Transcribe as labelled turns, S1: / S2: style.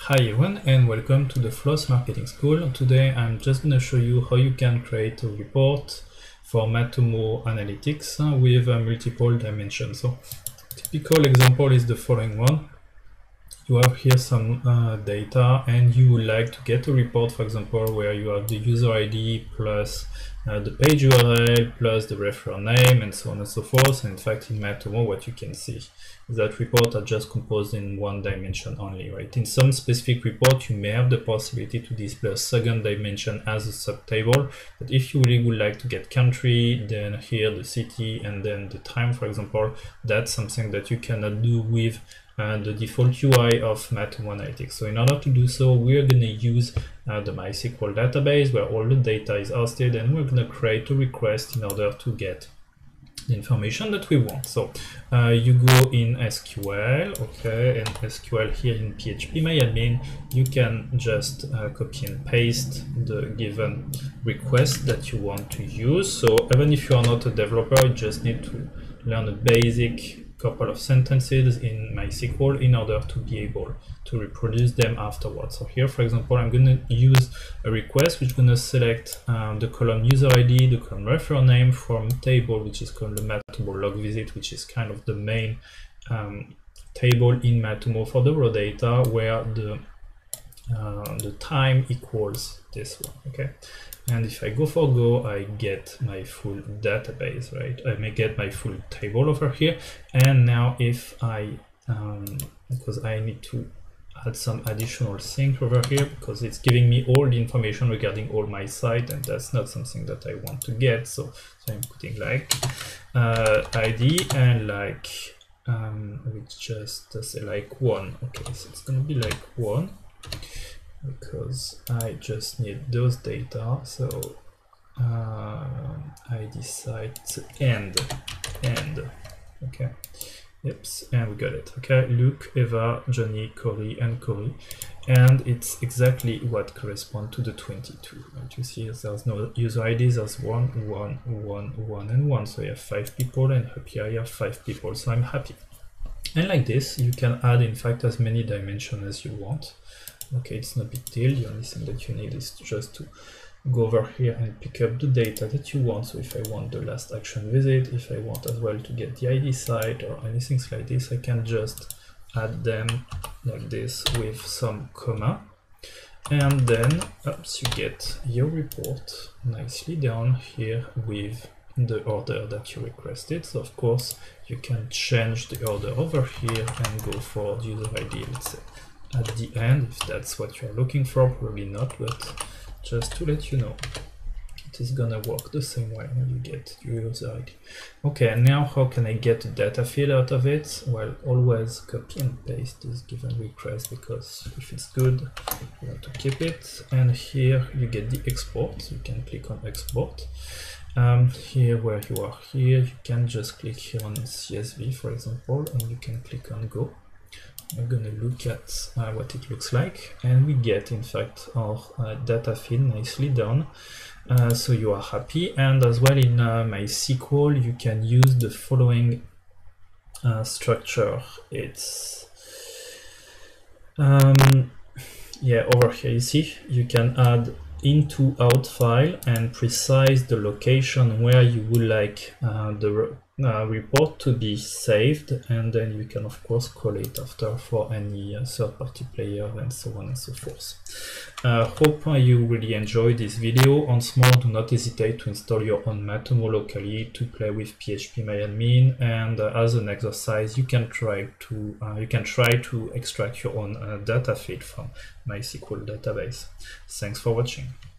S1: Hi everyone and welcome to the Floss Marketing School. Today I'm just going to show you how you can create a report for Matomo analytics with multiple dimensions. So typical example is the following one. You have here some data and you would like to get a report, for example, where you have the user ID plus the page URL plus the referrer name and so on and so forth. And in fact, in Matomo, what you can see is that reports are just composed in one dimension only, right? In some specific report, you may have the possibility to display a second dimension as a subtable. But if you really would like to get country, then here the city and then the time, for example, that's something that you cannot do with the default UI of Matomo Analytics. So in order to do so, we're going to use the Mysql database where all the data is hosted, and we're going to create a request in order to get the information that we want. So you go in SQL, okay, and SQL here in PHPMyAdmin, you can just copy and paste the given request that you want to use. So even if you are not a developer, you just need to learn a basic couple of sentences in Mysql in order to be able to reproduce them afterwards. So here, for example, I'm going to use a request which is going to select the column user ID, the column referrer name from a table which is called the Matomo log visit, which is kind of the main table in Matomo for the raw data, where the time equals this one, okay? And if I go for go, I get my full database, right? I may get my full table over here. And now if I, because I need to add some additional things over here because it's giving me all the information regarding all my site, and that's not something that I want to get. So I'm putting like ID and like, we just say like 1. Okay, so it's gonna be like 1. Because I just need those data, so I decide to end, okay, yep, and we got it, okay, Luke, Eva, Johnny, Corey, and Corey, and it's exactly what corresponds to the 22, right? You see there's no user IDs, there's 1, 1, 1, 1, and 1, so you have 5 people, and up here you have 5 people, so I'm happy. And like this, you can add, in fact, as many dimensions as you want. Okay, it's no big deal. The only thing that you need is just to go over here and pick up the data that you want. So if I want the last action visit, if I want as well to get the ID site or anything like this, I can just add them like this with some comma. And then oops, you get your report nicely down here with the order that you requested. So of course, you can change the order over here and go for the user ID, let's say, at the end, if that's what you're looking for. Probably not, but just to let you know, it is gonna work the same way when you get your user ID. Okay, now how can I get the data feed out of it? Well, always copy and paste this given request, because if it's good, you want to keep it. And here you get the export. You can click on export. Here where you are here, you can just click here on CSV, for example, and you can click on go. I'm going to look at what it looks like, and we get, in fact, our data feed nicely done. So you are happy. And as well in MySQL, you can use the following structure. It's yeah, over here you see you can add into out file and precise the location where you would like the report to be saved, and then you can of course call it after for any third-party player and so on and so forth. Hope you really enjoyed this video. Once more, do not hesitate to install your own Matomo locally to play with PHPMyAdmin, and as an exercise, you can try to extract your own data feed from MySQL database. Thanks for watching.